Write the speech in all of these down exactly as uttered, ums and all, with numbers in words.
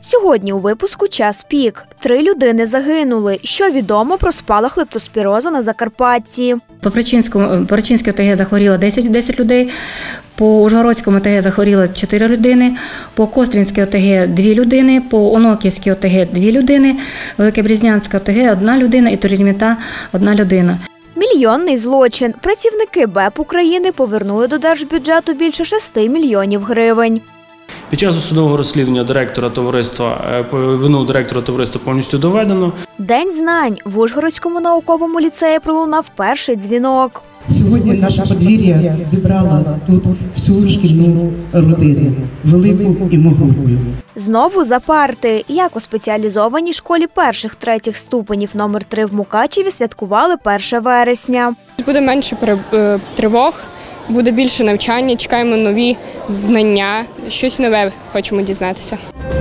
Сьогодні у випуску «Час пік». Три людини загинули. Що відомо про спалах лептоспірозу на Закарпатті? По Перечинській ОТГ захворіло десять людей, по Ужгородському ОТГ захворіло чотири людини, по Костринській ОТГ дві людини, по Оноківській ОТГ дві людини, Великобрізнянська ОТГ одна людина і Турільміта одна людина. Мільйонний злочин. Працівники БЕП України повернули до держбюджету більше шести мільйонів гривень. Під час досудового розслідування директора товариства, вину директора товариства повністю доведено. День знань. В Ужгородському науковому ліцеї пролунав перший дзвінок. Сьогодні наше подвір'я зібрало тут всю шкільну родину, велику і могутню. Знову за парти. Як у спеціалізованій школі перших-третіх ступенів номер три в Мукачеві святкували перше вересня. Буде менше тривог, буде більше навчання, чекаємо нові знання, щось нове хочемо дізнатися.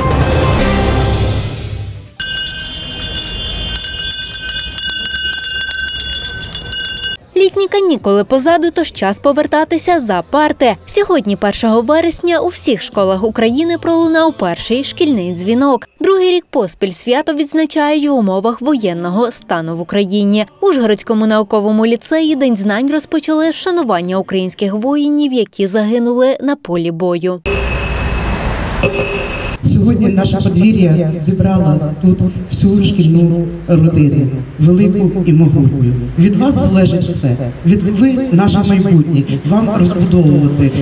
Літні канікули позаду, тож час повертатися за парти. Сьогодні, першого вересня, у всіх школах України пролунав перший шкільний дзвінок. Другий рік поспіль свято відзначають у умовах воєнного стану в Україні. У Ужгородському науковому ліцеї День знань розпочали з вшанування українських воїнів, які загинули на полі бою. Сьогодні наше подвір'я зібрало тут всю шкільну родину, велику і могутню. Від вас залежить все. Від ви – наше майбутнє. Вам розбудовувати,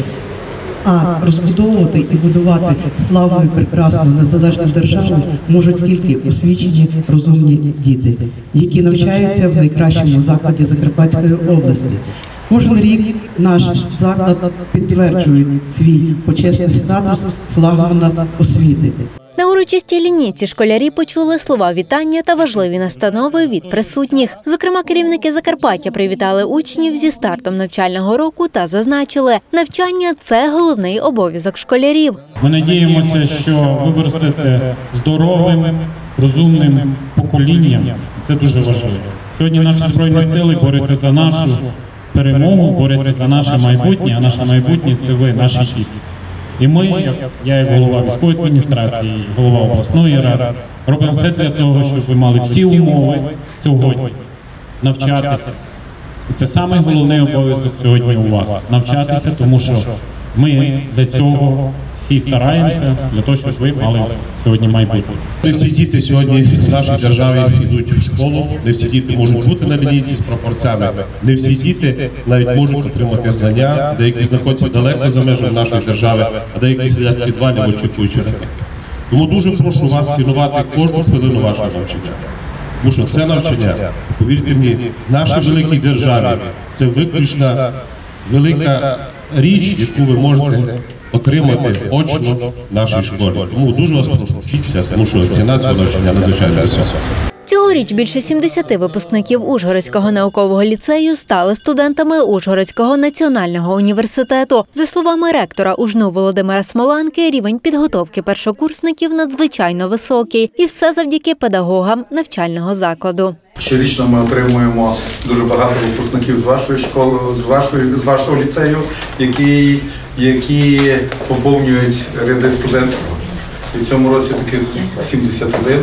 а розбудовувати і будувати славну і прекрасну незалежну державу можуть тільки освічені, розумні діти, які навчаються в найкращому закладі Закарпатської області. Кожен рік наш заклад підтверджує свій почесний статус флагмана освіти. На урочистій лінійці школярі почули слова вітання та важливі настанови від присутніх. Зокрема, керівники Закарпаття привітали учнів зі стартом навчального року та зазначили, навчання – це головний обов'язок школярів. Ми надіємося, що ви виростете здоровим, розумним поколінням. Це дуже важливо. Сьогодні наші Збройні сили борються за нашу перемогу, борються за наше майбутнє, а наше майбутнє – це ви, наші діти. І ми, як я як голова військової адміністрації, голова обласної ради, робимо все для того, щоб ви мали всі умови сьогодні навчатися. І це найголовніший обов'язок сьогодні у вас – навчатися, тому що ми для цього всі стараємося, для того, щоб ви мали сьогодні майбутнє. Не всі діти сьогодні в нашій державі йдуть в школу, не всі діти можуть бути на лінійці з пропорцями, не всі діти навіть можуть отримати знання, деякі знаходяться далеко за межами нашої держави, а деякі сидять в підвалі, очікуючи на них. Тому дуже прошу вас цінувати кожну хвилину вашого навчання. Тому що це навчання, повірте мені, в нашій великій державі це виключна велика річ, яку ви можете отримати очно в нашій школі. Тому дуже вас прошу, вчіться, тому що ціна цього навчання надзвичайно висока. Цьогоріч більше сімдесяти випускників Ужгородського наукового ліцею стали студентами Ужгородського національного університету. За словами ректора УЖНУ Володимира Смоланки, рівень підготовки першокурсників надзвичайно високий. І все завдяки педагогам навчального закладу. Щорічно ми отримуємо дуже багато випускників з вашої школи, з вашої, з вашого ліцею, які, які поповнюють ряди студентства. І в цьому році таких сімдесят один.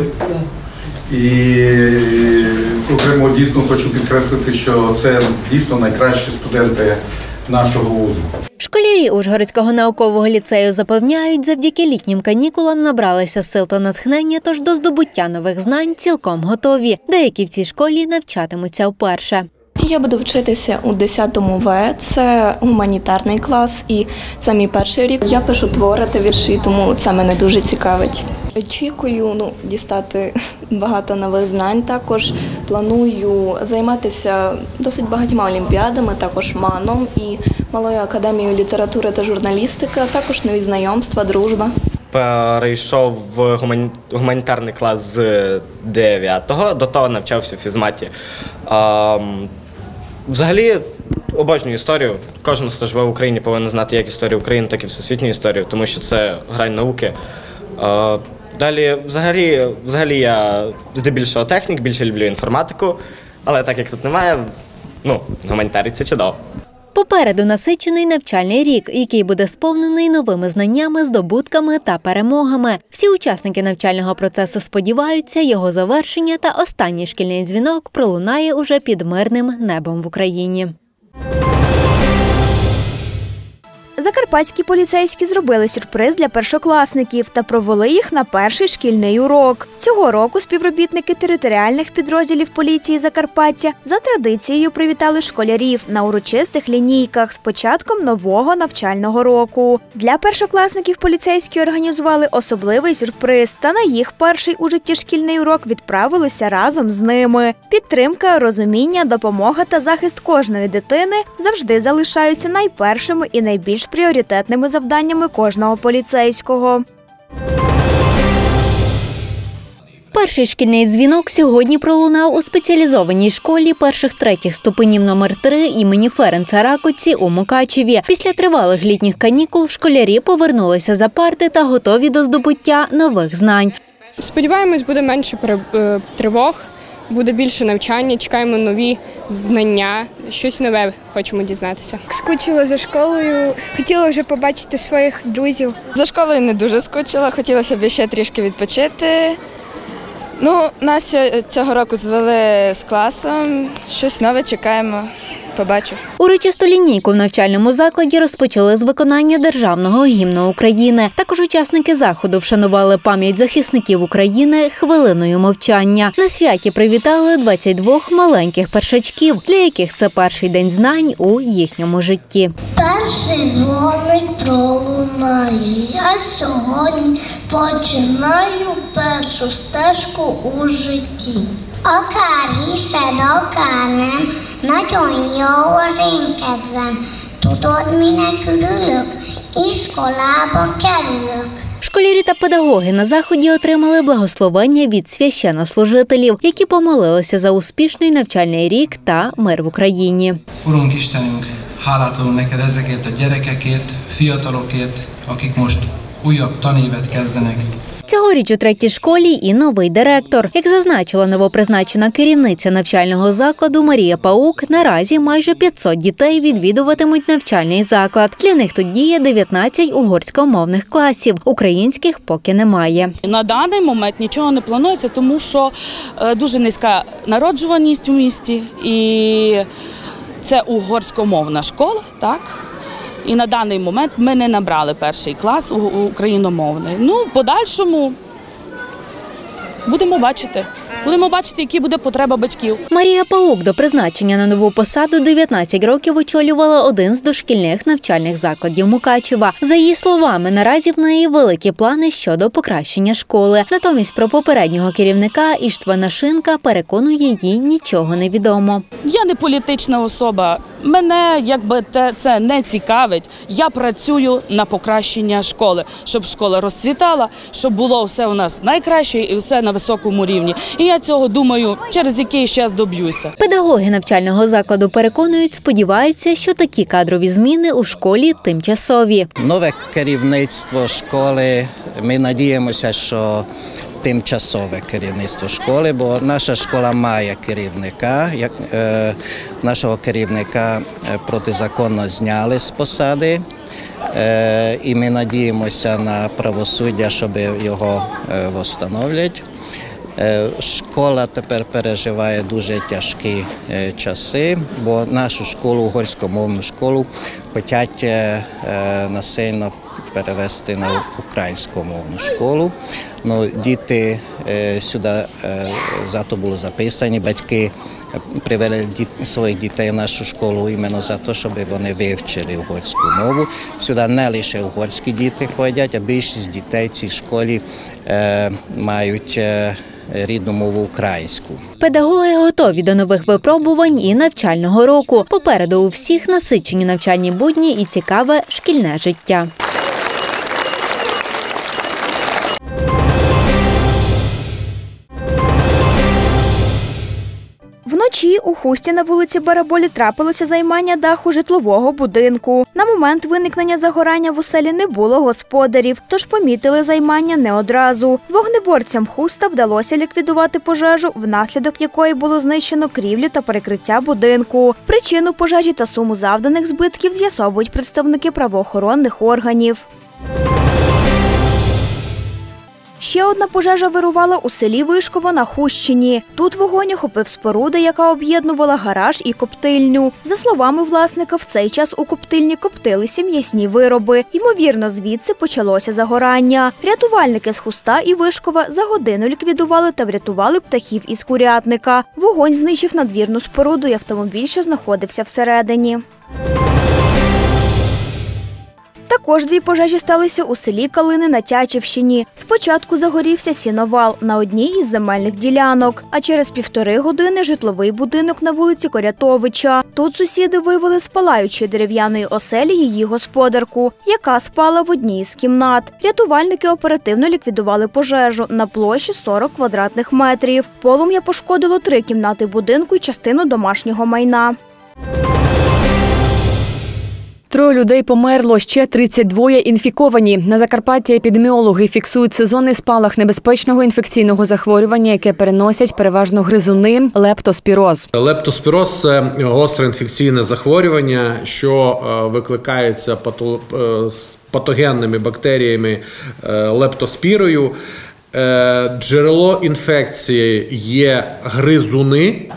І окремо дійсно хочу підкреслити, що це дійсно найкращі студенти нашого вузу. Школярі Ужгородського наукового ліцею запевняють, завдяки літнім канікулам набралися сил та натхнення, тож до здобуття нових знань цілком готові. Деякі в цій школі навчатимуться вперше. Я буду вчитися у десятому В, це гуманітарний клас, і це мій перший рік. Я пишу твори та вірші, тому це мене дуже цікавить. Очікую ну, дістати багато нових знань, також планую займатися досить багатьма олімпіадами, також МАНом і Малою академією літератури та журналістики, а також нові знайомства, дружба. Перейшов в гуманітарний клас з дев'ятого, до того навчався в фізматі. Взагалі, обожнюю історію. Кожен, хто живе в Україні, повинен знати як історію України, так і всесвітню історію, тому що це грань науки. Далі, взагалі, взагалі я здебільшого технік, більше люблю інформатику, але так як тут немає, ну, гуманітарій – це чудово. Попереду насичений навчальний рік, який буде сповнений новими знаннями, здобутками та перемогами. Всі учасники навчального процесу сподіваються, його завершення та останній шкільний дзвінок пролунає уже під мирним небом в Україні. Закарпатські поліцейські зробили сюрприз для першокласників та провели їх на перший шкільний урок. Цього року співробітники територіальних підрозділів поліції Закарпаття за традицією привітали школярів на урочистих лінійках з початком нового навчального року. Для першокласників поліцейські організували особливий сюрприз та на їх перший у житті шкільний урок відправилися разом з ними. Підтримка, розуміння, допомога та захист кожної дитини завжди залишаються найпершими і найбільш пріоритетними завданнями кожного поліцейського. Перший шкільний дзвінок сьогодні пролунав у спеціалізованій школі перших-третіх ступенів номер три імені Ференца Ракоці у Мукачеві. Після тривалих літніх канікул школярі повернулися за парти та готові до здобуття нових знань. Сподіваємось, буде менше тривог, буде більше навчання, чекаємо нові знання, щось нове хочемо дізнатися. Скучила за школою, хотіла вже побачити своїх друзів. За школою не дуже скучила, хотілося б ще трішки відпочити. Ну, нас цього року звели з класом, щось нове чекаємо. Побачу. Урочисту лінійку в навчальному закладі розпочали з виконання Державного гімну України. Також учасники заходу вшанували пам'ять захисників України хвилиною мовчання. На святі привітали двадцять двох маленьких першачків, для яких це перший день знань у їхньому житті. Перший дзвоник пролунає, я сьогодні починаю першу стежку у житті. Akár akár nem, nagyon jó az én kedvem. Tudod, minek örülök? Iskolába kerülök. Школярі та педагоги на заході отримали благословення від священнослужителів, які помолилися за успішний навчальний рік та мир в Україні. Urunk Istenünk, hálát adunk neked ezekért a gyerekekért, fiatalokért, akik most újabb tanévet kezdenek. Цьогоріч у третій школі і новий директор. Як зазначила новопризначена керівниця навчального закладу Марія Паук, наразі майже п'ятсот дітей відвідуватимуть навчальний заклад. Для них тут діє дев'ятнадцять угорськомовних класів. Українських поки немає. На даний момент нічого не планується, тому що дуже низька народжуваність у місті і це угорськомовна школа, так? І на даний момент ми не набрали перший клас україномовний. Ну, в подальшому будемо бачити. Будемо бачити, які буде потреба батьків. Марія Паук до призначення на нову посаду дев'ятнадцять років очолювала один з дошкільних навчальних закладів Мукачева. За її словами, наразі в неї великі плани щодо покращення школи. Натомість про попереднього керівника Іштвана Шинка переконує, їй нічого не відомо. Я не політична особа. Мене якби це не цікавить. Я працюю на покращення школи, щоб школа розцвітала, щоб було все у нас найкраще і все на високому рівні. І я цього, думаю, через якийсь час доб'юся. Педагоги навчального закладу переконують, сподіваються, що такі кадрові зміни у школі тимчасові. Нове керівництво школи, ми надіємося, що тимчасове керівництво школи, бо наша школа має керівника. Як, е, нашого керівника протизаконно зняли з посади. Е, і ми надіємося на правосуддя, щоб його е, встановлять. Школа тепер переживає дуже тяжкі часи, бо нашу школу, угорськомовну школу, хочуть насильно перевести на українськомовну школу. Ну, діти сюди зато були записані, батьки привели своїх дітей в нашу школу іменно за те, щоб вони вивчили угорську мову. Сюди не лише угорські діти ходять, а більшість дітей в цій школі мають рідну мову українську. Педагоги готові до нових випробувань і навчального року. Попереду у всіх насичені навчальні будні і цікаве шкільне життя. Вночі у Хусті на вулиці Бараболі трапилося займання даху житлового будинку. На момент виникнення загорання в оселі не було господарів, тож помітили займання не одразу. Вогнеборцям Хуста вдалося ліквідувати пожежу, внаслідок якої було знищено крівлю та перекриття будинку. Причину пожежі та суму завданих збитків з'ясовують представники правоохоронних органів. Ще одна пожежа вирувала у селі Вишково на Хустщині. Тут вогонь охопив споруду, яка об'єднувала гараж і коптильню. За словами власника, в цей час у коптильні коптилися м'ясні вироби. Ймовірно, звідси почалося загорання. Рятувальники з Хуста і Вишкова за годину ліквідували та врятували птахів із курятника. Вогонь знищив надвірну споруду і автомобіль, що знаходився всередині. Також дві пожежі сталися у селі Калини на Тячівщині. Спочатку загорівся сіновал на одній із земельних ділянок, а через півтори години житловий будинок на вулиці Корятовича. Тут сусіди виявили з палаючої дерев'яної оселі її господарку, яка спала в одній із кімнат. Рятувальники оперативно ліквідували пожежу на площі сорок квадратних метрів. Полум'я пошкодило три кімнати будинку і частину домашнього майна. Троє людей померло, ще тридцять двоє інфіковані. На Закарпатті епідеміологи фіксують сезонний спалах небезпечного інфекційного захворювання, яке переносять переважно гризуни – лептоспіроз. Лептоспіроз – це гостре інфекційне захворювання, що викликається патогенними бактеріями лептоспірою. Джерело інфекції є гризуни.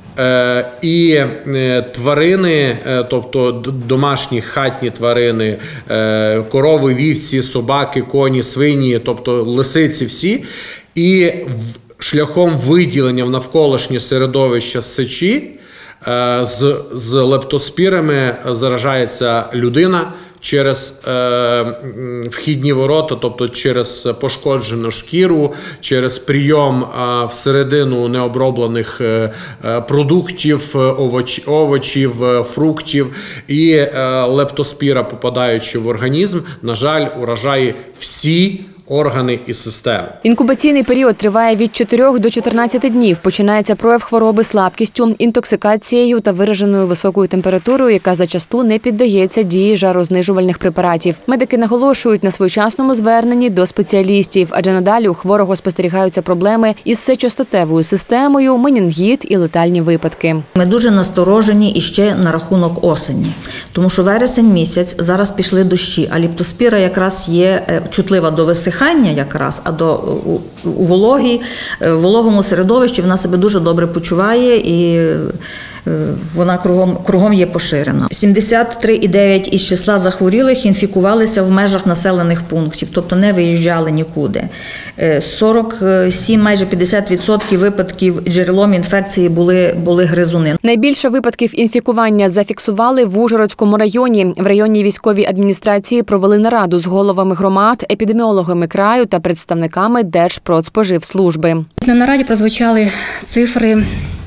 І тварини, тобто домашні хатні тварини, корови, вівці, собаки, коні, свині, тобто лисиці всі. І шляхом виділення в навколишнє середовище сечі з, з лептоспірами заражається людина через е, вхідні ворота, тобто через пошкоджену шкіру, через прийом е, всередину необроблених е, продуктів, овоч, овочів, фруктів. І е, лептоспіра, попадаючи в організм, на жаль, уражає всі органи і системи. Інкубаційний період триває від чотирьох до чотирнадцяти днів. Починається прояв хвороби слабкістю, інтоксикацією та вираженою високою температурою, яка зачасту не піддається дії жарознижувальних препаратів. Медики наголошують на своєчасному зверненні до спеціалістів, адже надалі у хворого спостерігаються проблеми із сечостатевою системою, менінгіт і летальні випадки. Ми дуже насторожені іще на рахунок осені, тому що вересень місяць, зараз пішли дощі, а лептоспіра якраз є чутлива до висихання якраз, а до, у, у вологій, вологому середовищі вона себе дуже добре почуває і вона кругом, кругом є поширена. сімдесят три цілих дев'ять десятих із числа захворілих інфікувалися в межах населених пунктів, тобто не виїжджали нікуди. сорок сім, майже п'ятдесят відсотків випадків джерелом інфекції були, були гризуни. Найбільше випадків інфікування зафіксували в Ужгородському районі. В районній військовій адміністрації провели нараду з головами громад, епідеміологами краю та представниками Держпродспоживслужби. На нараді прозвучали цифри.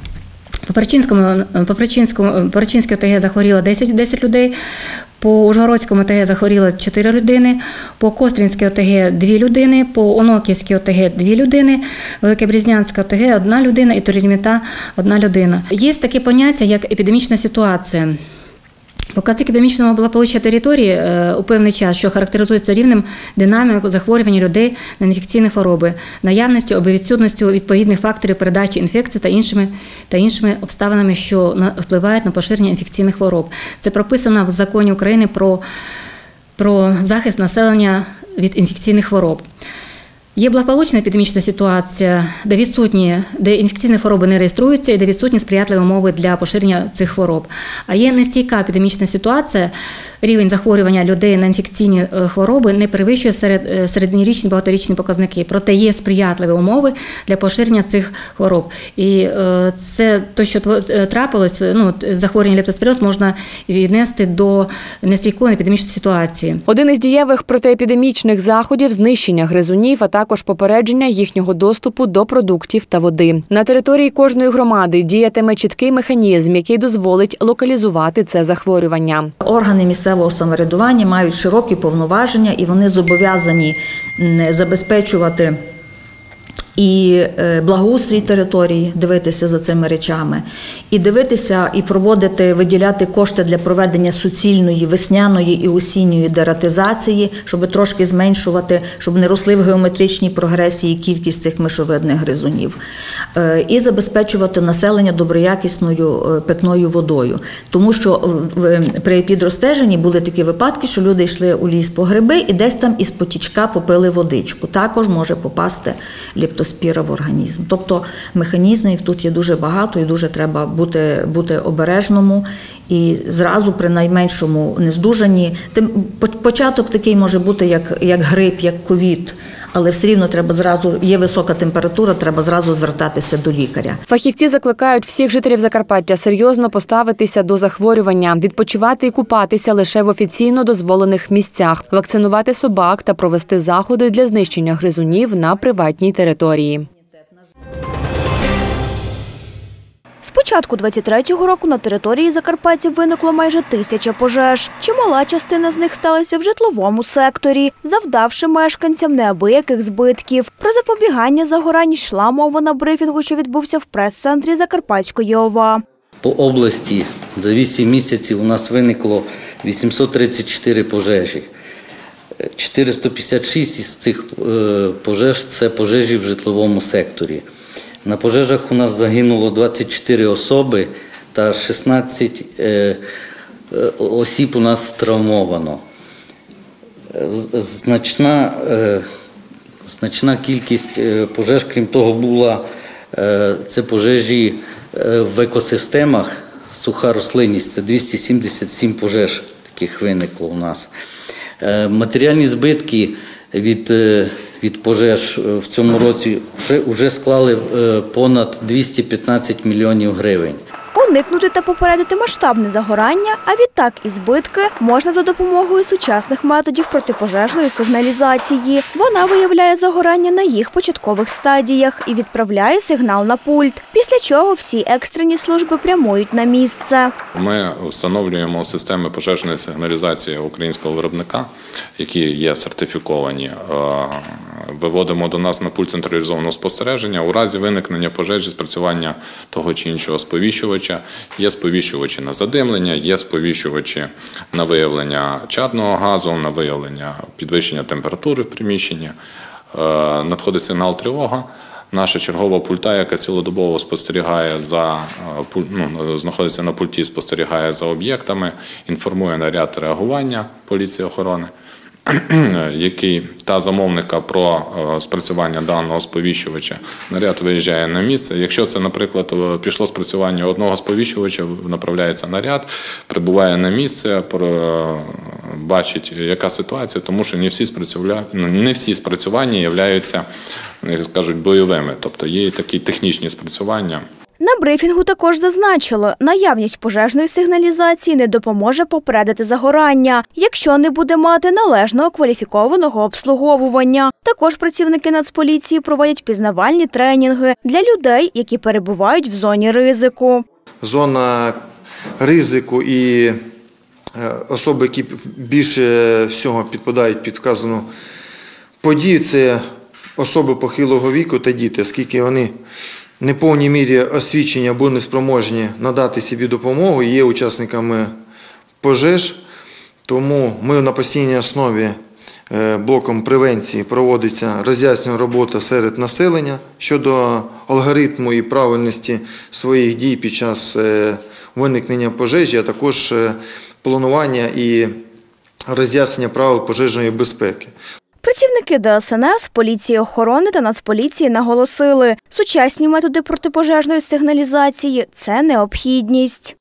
По Перечинському, по Перечинському, Перечинській ОТГ захворіло десять, десять людей, по Ужгородському ОТГ захворіло чотири людини, по Костринській ОТГ дві людини, по Оноківській ОТГ дві людини, Великобрізнянська ОТГ одна людина і Турельміта одна людина. Є таке поняття, як епідемічна ситуація. Показник епідемічного благополуччя території у певний час, що характеризується рівнем динаміку захворювання людей на інфекційні хвороби, наявністю або відсутністю відповідних факторів передачі інфекції та іншими, та іншими обставинами, що впливають на поширення інфекційних хвороб. Це прописано в Законі України про, про захист населення від інфекційних хвороб. Є благополучна епідемічна ситуація, де відсутні, де інфекційні хвороби не реєструються і де відсутні сприятливі умови для поширення цих хвороб. А є нестійка епідемічна ситуація, рівень захворювання людей на інфекційні хвороби не перевищує серед, середньорічні, багаторічні показники. Проте є сприятливі умови для поширення цих хвороб. І це те, що трапилось, ну, захворювання лептоспіроз можна віднести до нестійкої епідемічної ситуації. Один із дієвих протиепідемічних заходів – знищення гризунів, а також попередження їхнього доступу до продуктів та води. На території кожної громади діятиме чіткий механізм, який дозволить локалізувати це захворювання. Органи місцевого самоврядування мають широкі повноваження і вони зобов'язані забезпечувати і благоустрій території, дивитися за цими речами, і дивитися, і проводити, виділяти кошти для проведення суцільної, весняної і осінньої дератизації, щоб трошки зменшувати, щоб не росли в геометричній прогресії кількість цих мишовидних гризунів. І забезпечувати населення доброякісною питною водою. Тому що при підростеженні були такі випадки, що люди йшли у ліс по гриби і десь там із потічка попили водичку. Також може попасти лептоспіра в організм. Тобто механізмів тут є дуже багато і дуже треба бути, бути обережному. І зразу при найменшому нездужанні, тим, початок такий може бути як, як грип, як ковід, але все рівно треба зразу, є висока температура, треба зразу звертатися до лікаря. Фахівці закликають всіх жителів Закарпаття серйозно поставитися до захворювання, відпочивати і купатися лише в офіційно дозволених місцях, вакцинувати собак та провести заходи для знищення гризунів на приватній території. З початку двадцять третього року на території Закарпаття виникло майже тисяча пожеж. Чимала частина з них сталася в житловому секторі, завдавши мешканцям неабияких збитків. Про запобігання загорань йшла мова на брифінгу, що відбувся в прес-центрі Закарпатської ОВА. По області за вісім місяців у нас виникло вісімсот тридцять чотири пожежі. чотириста п'ятдесят шість із цих пожеж – це пожежі в житловому секторі. На пожежах у нас загинуло двадцять чотири особи та шістнадцять е, осіб у нас травмовано. Значна, е, значна кількість пожеж, крім того, була е, це пожежі е, в екосистемах, суха рослинність, це двісті сімдесят сім пожеж таких виникло у нас. Е, матеріальні збитки від від пожеж в цьому році вже, вже склали понад двісті п'ятнадцять мільйонів гривень. Уникнути та попередити масштабне загорання, а відтак і збитки, можна за допомогою сучасних методів протипожежної сигналізації. Вона виявляє загорання на їх початкових стадіях і відправляє сигнал на пульт, після чого всі екстрені служби прямують на місце. Ми встановлюємо системи пожежної сигналізації українського виробника, які є сертифіковані. Виводимо до нас на пульт централізованого спостереження. У разі виникнення пожежі, спрацювання того чи іншого сповіщувача, є сповіщувачі на задимлення, є сповіщувачі на виявлення чадного газу, на виявлення підвищення температури в приміщенні. Надходить сигнал тривога. Наша чергова пульта, яка цілодобово спостерігає за, ну, знаходиться на пульті, спостерігає за об'єктами, інформує наряд реагування поліції охорони, який та замовника про спрацювання даного сповіщувача. Наряд виїжджає на місце. Якщо це, наприклад, пішло спрацювання одного сповіщувача, направляється наряд, прибуває на місце, бачить, яка ситуація, тому що не всі спрацювання, не всі спрацювання являються, як кажуть, бойовими, тобто є такі технічні спрацювання. На брифінгу також зазначили, наявність пожежної сигналізації не допоможе попередити загорання, якщо не буде мати належного кваліфікованого обслуговування. Також працівники Нацполіції проводять пізнавальні тренінги для людей, які перебувають в зоні ризику. Зона ризику і особи, які більше всього підпадають під вказану подію, це особи похилого віку та діти, оскільки вони не в повній мірі освічені або неспроможні надати собі допомогу, є учасниками пожеж. Тому ми на постійній основі блоком превенції проводиться роз'яснювальна робота серед населення щодо алгоритму і правильності своїх дій під час виникнення пожежі, а також планування і роз'яснення правил пожежної безпеки. Працівники ДСНС, поліції охорони та Нацполіції наголосили, сучасні методи протипожежної сигналізації – це необхідність.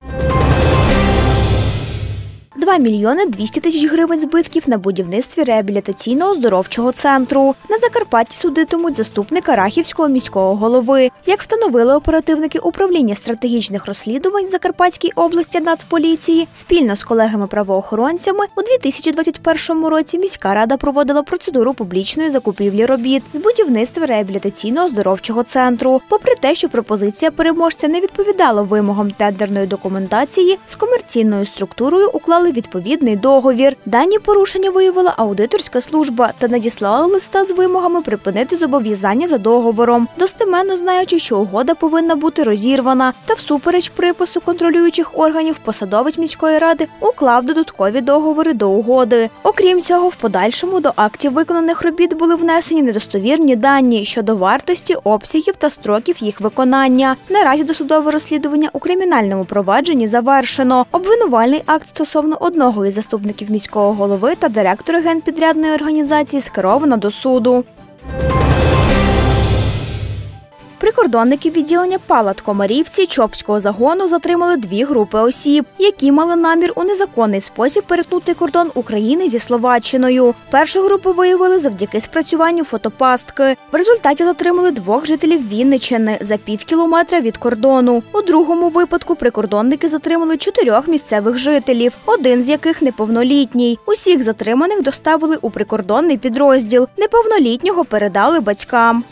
два мільйони двісті тисяч гривень збитків на будівництві реабілітаційно-оздоровчого центру. На Закарпатті судитимуть заступника Рахівського міського голови. Як встановили оперативники управління стратегічних розслідувань Закарпатській області Нацполіції, спільно з колегами-правоохоронцями у дві тисячі двадцять першому році міська рада проводила процедуру публічної закупівлі робіт з будівництва реабілітаційно-оздоровчого центру. Попри те, що пропозиція переможця не відповідала вимогам тендерної документації, з комерційною структурою уклали підписали відповідний договір. Дані порушення виявила аудиторська служба та надіслала листа з вимогами припинити зобов'язання за договором, достеменно знаючи, що угода повинна бути розірвана. Та всупереч припису контролюючих органів посадовець міської ради уклав додаткові договори до угоди. Окрім цього, в подальшому до актів виконаних робіт були внесені недостовірні дані щодо вартості, обсягів та строків їх виконання. Наразі досудове розслідування у кримінальному провадженні завершено. Обвинувальний акт стосовно одного із заступників міського голови та директора генпідрядної організації скеровано до суду. Прикордонники відділення Палат Комарівці Чопського загону затримали дві групи осіб, які мали намір у незаконний спосіб перетнути кордон України зі Словаччиною. Першу групу виявили завдяки спрацюванню фотопастки. В результаті затримали двох жителів Вінниччини за пів кілометра від кордону. У другому випадку прикордонники затримали чотирьох місцевих жителів, один з яких неповнолітній. Усіх затриманих доставили у прикордонний підрозділ. Неповнолітнього передали батькам.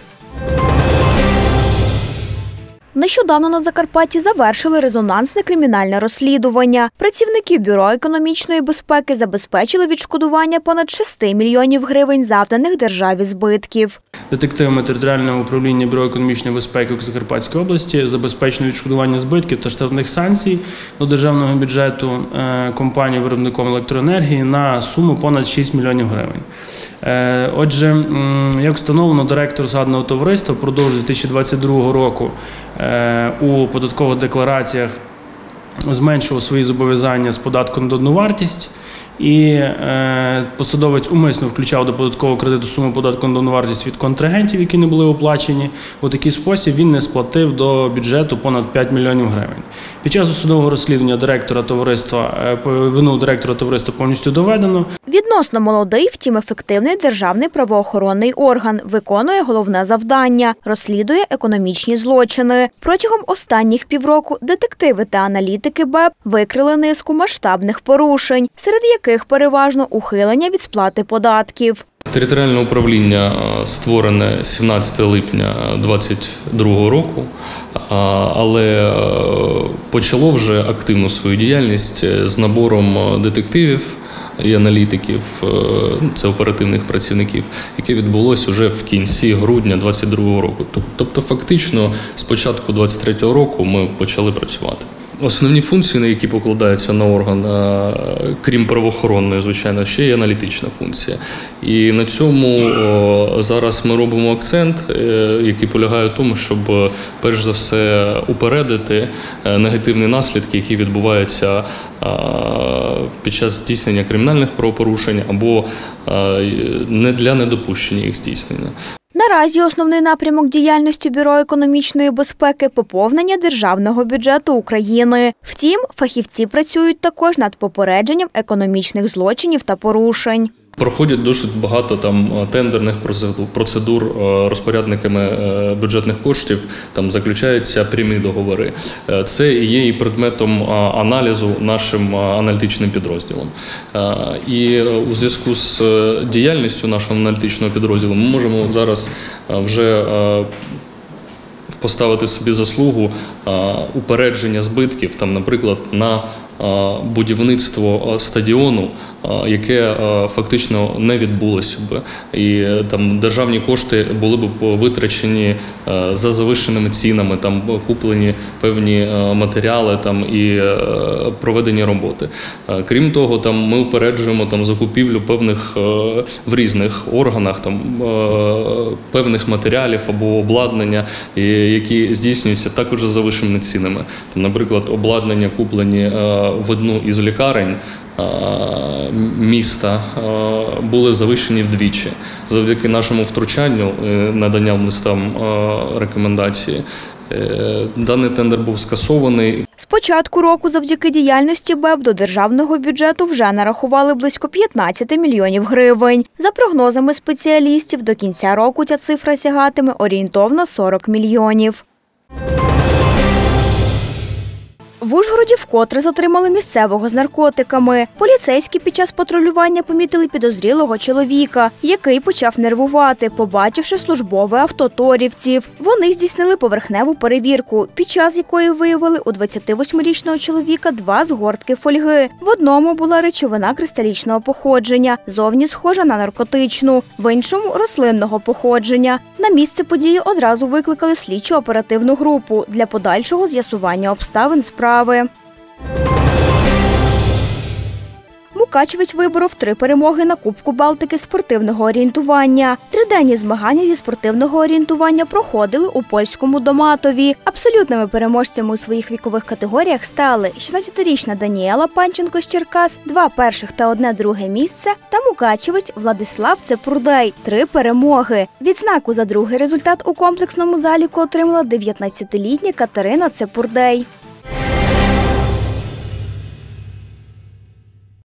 Нещодавно на Закарпатті завершили резонансне кримінальне розслідування. Працівники Бюро економічної безпеки забезпечили відшкодування понад шести мільйонів гривень завданих державі збитків. Детективами територіального управління Бюро економічної безпеки у Закарпатській області забезпечено відшкодування збитків та штрафних санкцій до державного бюджету компанії виробником електроенергії на суму понад шість мільйонів гривень. Отже, як встановлено, директор згаданого товариства впродовж дві тисячі двадцять другого року у податкових деклараціях зменшував свої зобов'язання з податку на додану вартість, і посадовець умисно включав до податкового кредиту суму податку на додану вартість від контрагентів, які не були оплачені. У такий спосіб він не сплатив до бюджету понад п'ять мільйонів гривень. Під час досудового розслідування директора товариства, вину директора товариства повністю доведено. Відносно молодий, втім ефективний державний правоохоронний орган виконує головне завдання – розслідує економічні злочини. Протягом останніх півроку детективи та аналітики БЕП викрили низку масштабних порушень, серед яких переважно ухилення від сплати податків. Територіальне управління створене сімнадцятого липня двадцять другого року, але почало вже активну свою діяльність з набором детективів і аналітиків, це оперативних працівників, яке відбулося вже в кінці грудня двадцять другого року. Тобто фактично з початку двадцять третього року ми почали працювати. Основні функції, на які покладаються на орган, крім правоохоронної, звичайно, ще є аналітична функція. І на цьому зараз ми робимо акцент, який полягає в тому, щоб перш за все упередити негативні наслідки, які відбуваються під час здійснення кримінальних правопорушень або не для недопущення їх здійснення. Наразі основний напрямок діяльності Бюро економічної безпеки – поповнення державного бюджету України. Втім, фахівці працюють також над попередженням економічних злочинів та порушень. Проходять досить багато там тендерних процедур розпорядниками бюджетних коштів, там заключаються прямі договори. Це є і предметом аналізу нашим аналітичним підрозділом. І у зв'язку з діяльністю нашого аналітичного підрозділу ми можемо зараз вже поставити собі заслугу упередження збитків, там, наприклад, на будівництво стадіону, яке фактично не відбулося б. І там державні кошти були б витрачені за завищеними цінами, там куплені певні матеріали там, і проведені роботи. Крім того, там ми упереджуємо там закупівлю певних в різних органах там певних матеріалів або обладнання, які здійснюються також за завищеними цінами. Там, наприклад, обладнання куплені в одну із лікарень міста були завищені вдвічі. Завдяки нашому втручанню, наданням листам рекомендації, даний тендер був скасований. З початку року завдяки діяльності БЕП до державного бюджету вже нарахували близько п'ятнадцять мільйонів гривень. За прогнозами спеціалістів, до кінця року ця цифра сягатиме орієнтовно сорок мільйонів. В Ужгороді вкотре затримали місцевого з наркотиками. Поліцейські під час патрулювання помітили підозрілого чоловіка, який почав нервувати, побачивши службове авто торівців. Вони здійснили поверхневу перевірку, під час якої виявили у двадцятивосьмирічного чоловіка два згортки фольги. В одному була речовина кристалічного походження, зовні схожа на наркотичну, в іншому – рослинного походження. На місце події одразу викликали слідчо-оперативну групу для подальшого з'ясування обставин справи. Мукачевець виборов три перемоги на Кубку Балтики спортивного орієнтування. Триденні змагання зі спортивного орієнтування проходили у польському Доматові. Абсолютними переможцями у своїх вікових категоріях стали шістнадцятирічна Даніела Панченко з Черкас, два перших та одне друге місце, та мукачевець Владислав Цепурдей – три перемоги. Відзнаку за другий результат у комплексному заліку отримала дев'ятнадцятилітня Катерина Цепурдей.